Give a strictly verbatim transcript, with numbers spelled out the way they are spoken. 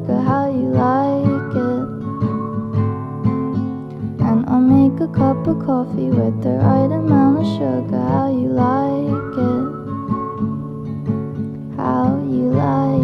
sugar, how you like it. And I'll make a cup of coffee with the right amount of sugar, how you like it. How you like